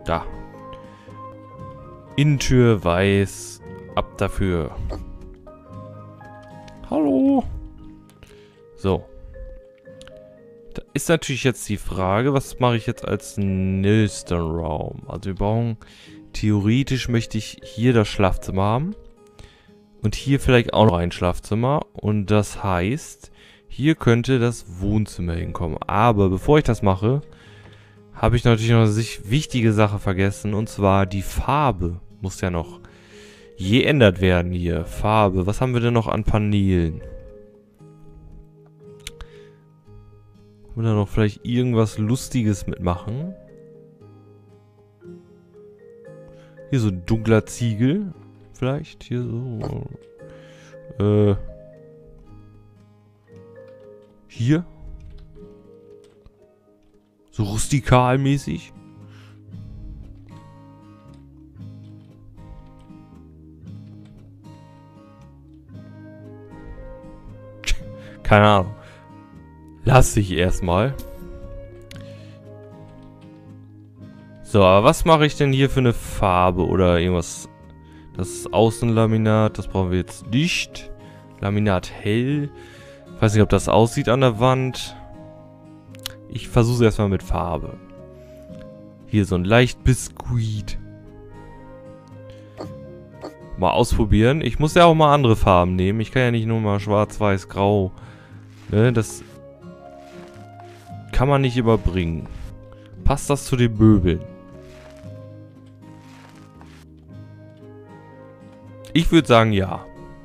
Da. Innentür weiß. Ab dafür. Hallo. So. Da ist natürlich jetzt die Frage, was mache ich jetzt als nächsten Raum? Also wir brauchen, theoretisch möchte ich hier das Schlafzimmer haben. Und hier vielleicht auch noch ein Schlafzimmer. Und das heißt, hier könnte das Wohnzimmer hinkommen. Aber bevor ich das mache, habe ich natürlich noch eine wichtige Sache vergessen. Und zwar die Farbe muss ja noch geändert werden hier. Farbe. Was haben wir denn noch an Paneelen? Können wir da noch vielleicht irgendwas Lustiges mitmachen? Hier so ein dunkler Ziegel. Vielleicht hier so. Hier. So rustikalmäßig. Keine Ahnung. Lass ich erstmal. So, aber was mache ich denn hier für eine Farbe oder irgendwas? Das ist Außenlaminat, das brauchen wir jetzt nicht. Laminat hell. Ich weiß nicht, ob das aussieht an der Wand. Ich versuche es erstmal mit Farbe. Hier so ein leicht Biskuit. Mal ausprobieren. Ich muss ja auch mal andere Farben nehmen. Ich kann ja nicht nur mal schwarz, weiß, grau. Ne, das kann man nicht überbringen. Passt das zu den Möbeln? Ich würde sagen, ja.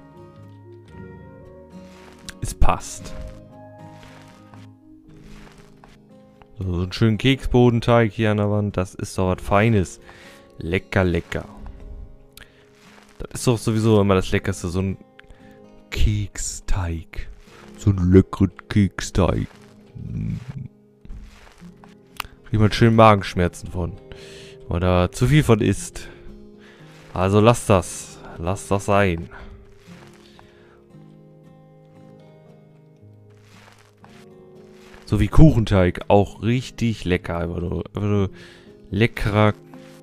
Es passt. So einen schönen Keksbodenteig hier an der Wand. Das ist doch was Feines. Lecker, lecker. Das ist doch sowieso immer das Leckerste. So ein Keksteig. So ein leckeren Keksteig. Kriegt man schön Magenschmerzen von. Wenn man da zu viel von isst. Also lasst das. Lasst das sein. So wie Kuchenteig. Auch richtig lecker. Einfach nur leckerer,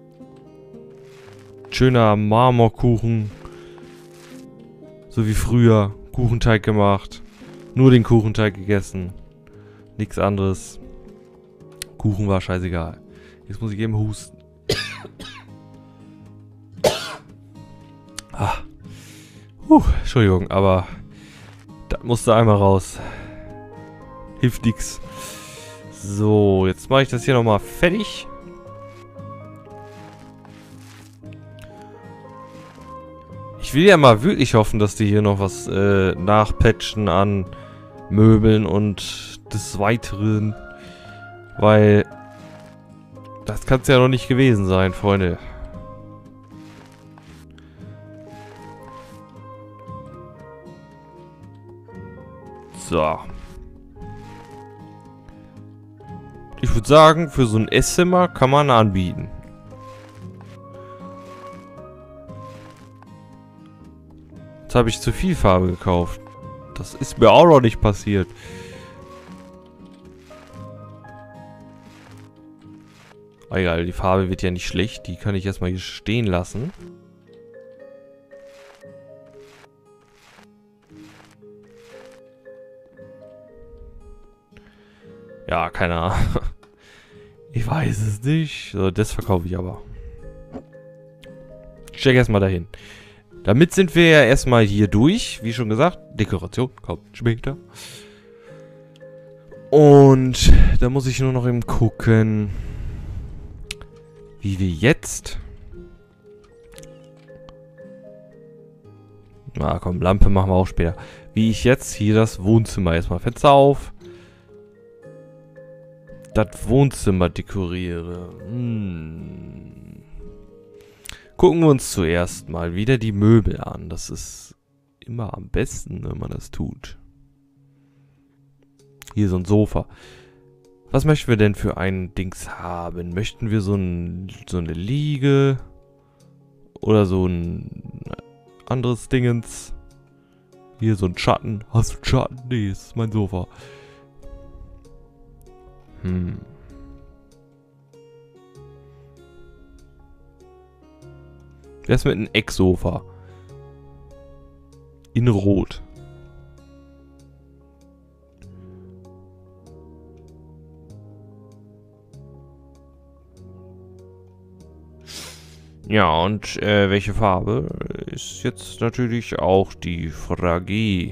schöner Marmorkuchen. So wie früher. Kuchenteig gemacht. Nur den Kuchenteig gegessen. Nichts anderes. Kuchen war scheißegal. Jetzt muss ich eben husten. Entschuldigung, aber das musste einmal raus. Hilft nix. So, jetzt mache ich das hier nochmal fertig. Ich will ja mal wirklich hoffen, dass die hier noch was nachpatchen an Möbeln und des Weiteren. Weil das kann es ja noch nicht gewesen sein, Freunde. So. Ich würde sagen, für so ein Esszimmer kann man anbieten. Jetzt habe ich zu viel Farbe gekauft. Das ist mir auch noch nicht passiert. Egal, die Farbe wird ja nicht schlecht. Die kann ich erstmal hier stehen lassen. Ja, keine Ahnung. Ich weiß es nicht. So, das verkaufe ich aber. Ich stecke erstmal dahin. Damit sind wir ja erstmal hier durch. Wie schon gesagt, Dekoration kommt später. Und da muss ich nur noch eben gucken, wie wir jetzt... Na komm, Lampe machen wir auch später. Wie ich jetzt hier das Wohnzimmer erstmal Fenster auf. Das Wohnzimmer dekoriere. Gucken wir uns zuerst mal wieder die Möbel an. Das ist immer am besten, wenn man das tut. Hier so ein Sofa. Was möchten wir denn für ein Dings haben? Möchten wir so eine Liege? Oder so ein anderes Dingens? Hier so ein Schatten. Hast du einen Schatten? Nee, das ist mein Sofa. Wer ist mit einem Ecksofa? In Rot. Ja, und welche Farbe ist jetzt natürlich auch die Frage.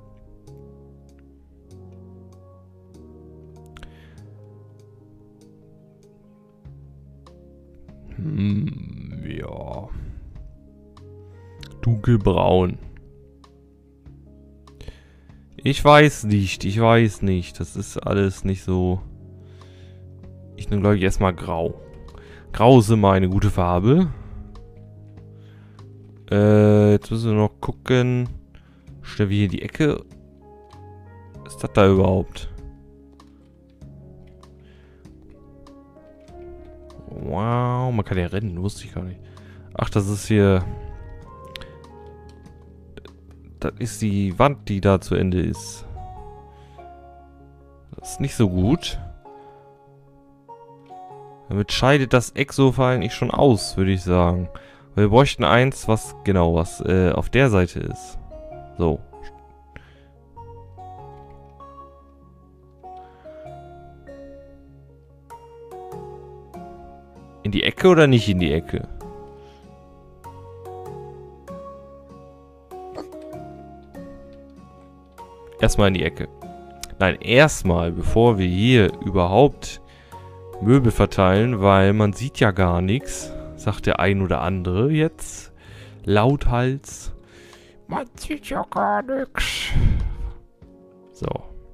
Ja. Dunkelbraun. Ich weiß nicht. Das ist alles nicht so. Ich nehme, glaube ich, erstmal grau. Grau ist immer eine gute Farbe. Jetzt müssen wir noch gucken. Stellen wir hier die Ecke. Was ist das da überhaupt? Wow, man kann ja rennen, wusste ich gar nicht. Ach, das ist hier... Das ist die Wand, die da zu Ende ist. Das ist nicht so gut. Damit scheidet das Ecksofa eigentlich schon aus, würde ich sagen. Wir bräuchten eins, was auf der Seite ist. So. In die Ecke oder nicht in die Ecke? Erstmal in die Ecke. Nein, erstmal, bevor wir hier überhaupt Möbel verteilen, weil man sieht ja gar nichts, sagt der ein oder andere jetzt. Lauthals. Man sieht ja gar nichts. So.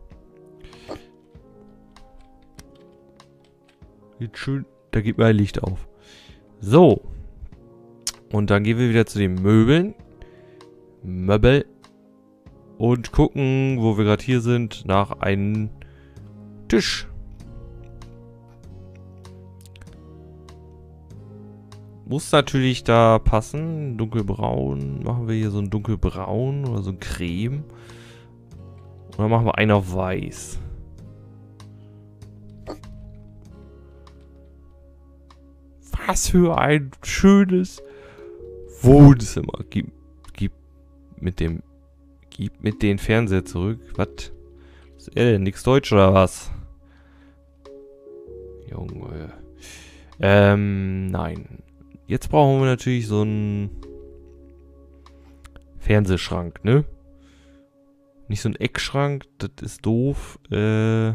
Jetzt schön, da geht mal Licht auf. So. Und dann gehen wir wieder zu den Möbeln. Möbel. Und gucken, wo wir gerade hier sind, nach einem Tisch. Muss natürlich da passen. Dunkelbraun. Machen wir hier so ein dunkelbraun oder so ein Creme. Und dann machen wir einen auf weiß. Was für ein schönes Wohnzimmer. Gib mit den Fernseher zurück. Was? Ist er denn? Nix Deutsch oder was? Junge. Nein. Jetzt brauchen wir natürlich so einen Fernsehschrank, ne? Nicht so ein Eckschrank, das ist doof. Hier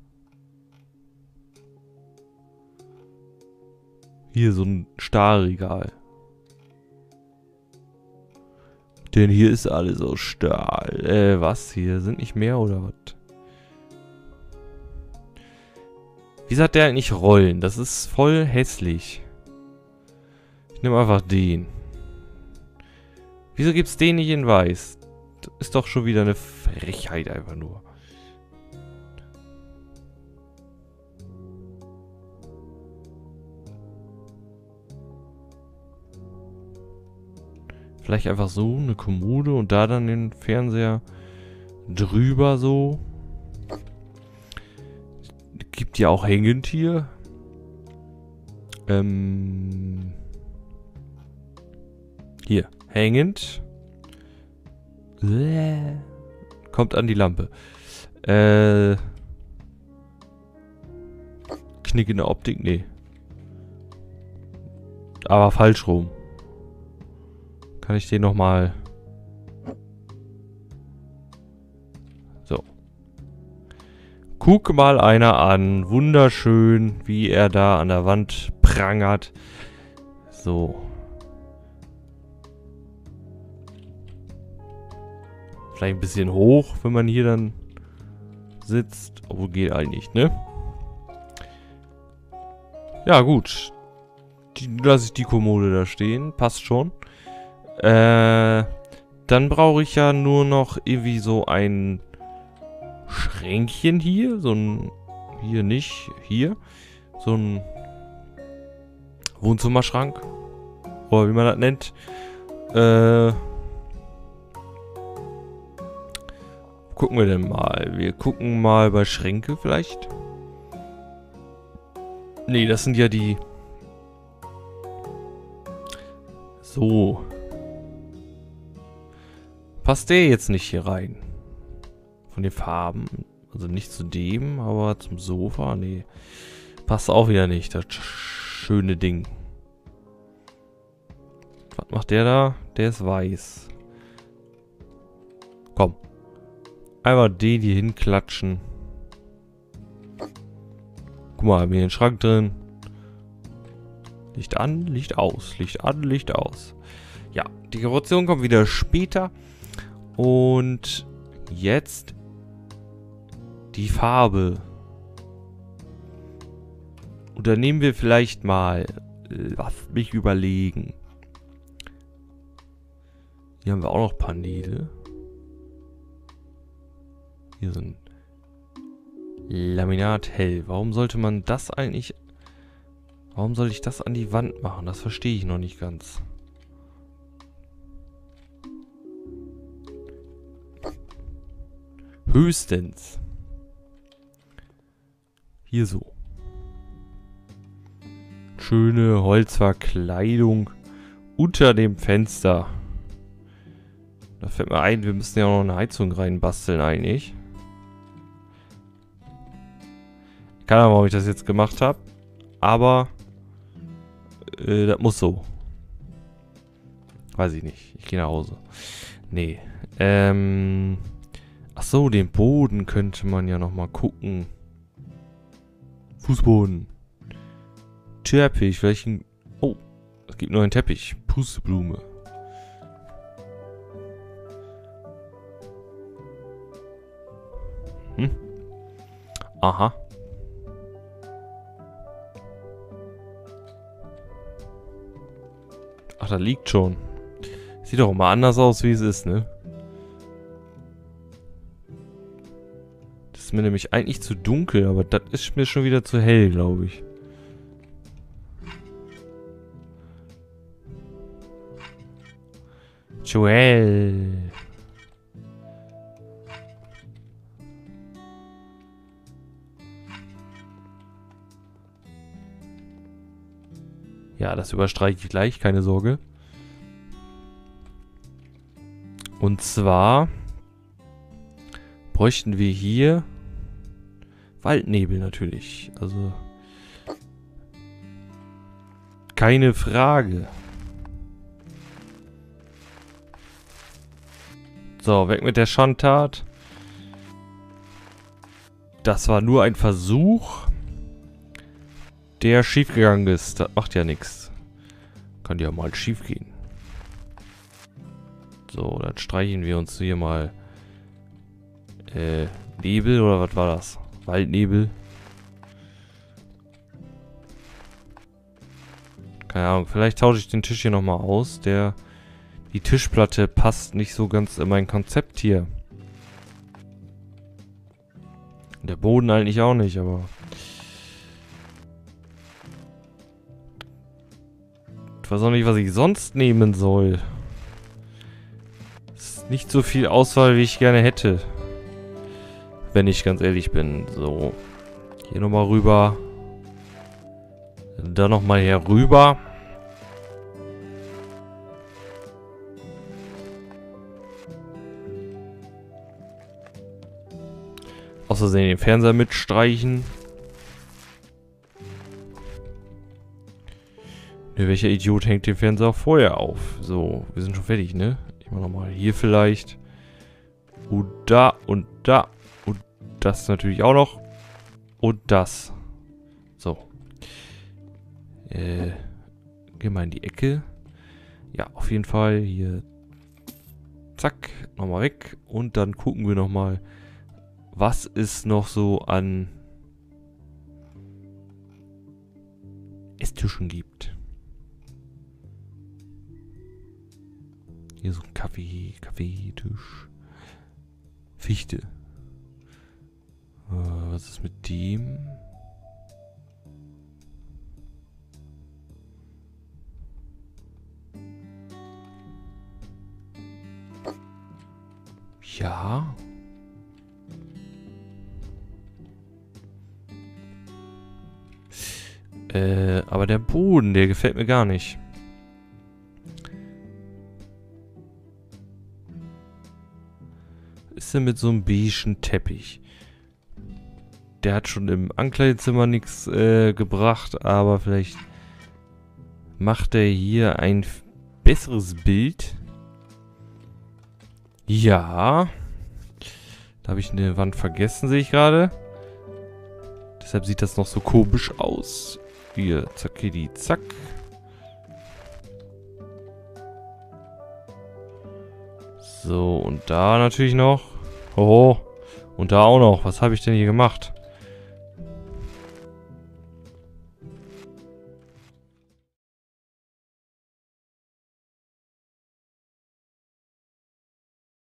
so ein Stahlregal. Denn hier ist alles aus Stahl. Was? Hier sind nicht mehr oder was? Wieso hat der nicht Rollen? Das ist voll hässlich. Ich nehme einfach den. Wieso gibt's den nicht in weiß? Das ist doch schon wieder eine Frechheit einfach nur. Vielleicht einfach so eine Kommode und da dann den Fernseher drüber so. Gibt ja auch hängend hier. Hier, hängend. Kommt an die Lampe. Knick in der Optik? Nee. Aber falsch rum. Kann ich den nochmal... So. Guck mal einer an. Wunderschön, wie er da an der Wand prangert. So. Vielleicht ein bisschen hoch, wenn man hier dann sitzt. Obwohl geht eigentlich, ne? Ja, gut. Lasse ich die Kommode da stehen. Passt schon. Dann brauche ich ja nur noch irgendwie so ein Schränkchen hier. So ein... Hier nicht. Hier. So ein Wohnzimmerschrank. Oder wie man das nennt. Gucken wir denn mal. Wir gucken mal bei Schränke vielleicht. Nee, das sind ja die... So. Passt der jetzt nicht hier rein? Von den Farben. Also nicht zu dem, aber zum Sofa. Nee. Passt auch wieder nicht, das schöne Ding. Was macht der da? Der ist weiß. Komm. Einfach den hier hinklatschen. Guck mal, haben wir den Schrank drin. Licht an, Licht aus. Licht an, Licht aus. Ja, die Dekoration kommt wieder später. Und jetzt die Farbe. Und dann nehmen wir vielleicht mal, lass mich überlegen. Hier haben wir auch noch Paneele. Hier sind Laminat hell. Warum sollte man das eigentlich... Warum soll ich das an die Wand machen? Das verstehe ich noch nicht ganz. Höchstens. Hier so. Schöne Holzverkleidung unter dem Fenster. Da fällt mir ein, wir müssen ja auch noch eine Heizung reinbasteln eigentlich. Keine Ahnung, warum ich das jetzt gemacht habe. Aber das muss so. Weiß ich nicht. Ich gehe nach Hause. Nee. Ach so, den Boden könnte man ja nochmal gucken. Fußboden. Teppich. Welchen... Oh, es gibt nur einen Teppich. Pusteblume. Aha. Ach, da liegt schon. Sieht doch immer anders aus, wie es ist, ne? Das ist mir nämlich eigentlich zu dunkel, aber das ist mir schon wieder zu hell, glaube ich. Joel. Ja, das überstreiche ich gleich, keine Sorge. Und zwar bräuchten wir hier Waldnebel natürlich. Also keine Frage. So, weg mit der Schandtat. Das war nur ein Versuch, der schiefgegangen ist. Das macht ja nichts. Kann ja mal schief gehen. So, dann streichen wir uns hier mal Nebel oder was war das? Waldnebel. Keine Ahnung, vielleicht tausche ich den Tisch hier nochmal aus. Die Tischplatte passt nicht so ganz in mein Konzept hier. Der Boden eigentlich auch nicht, aber... Ich weiß auch nicht, was ich sonst nehmen soll. Ist nicht so viel Auswahl, wie ich gerne hätte. Wenn ich ganz ehrlich bin. So. Hier nochmal rüber. Dann nochmal hier rüber. Außerdem den Fernseher mitstreichen. Ne, welcher Idiot hängt den Fernseher auch vorher auf? So, wir sind schon fertig, ne? Ich mach nochmal hier vielleicht. Und da und da. Und das natürlich auch noch. Und das. So. Geh mal in die Ecke. Ja, auf jeden Fall hier. Zack. Nochmal weg. Und dann gucken wir nochmal, was es noch so an Esstischen gibt. Hier so ein Kaffeetisch. Fichte. Was ist mit dem? Ja. Aber der Boden, der gefällt mir gar nicht. denn mit so einem beigen Teppich? Der hat schon im Ankleidezimmer nichts gebracht, aber vielleicht macht er hier ein besseres Bild. Ja. Da habe ich eine Wand vergessen, sehe ich gerade. Deshalb sieht das noch so komisch aus. Hier, zackidi, zack. So, und da natürlich noch. Oh, und da auch noch. Was habe ich denn hier gemacht?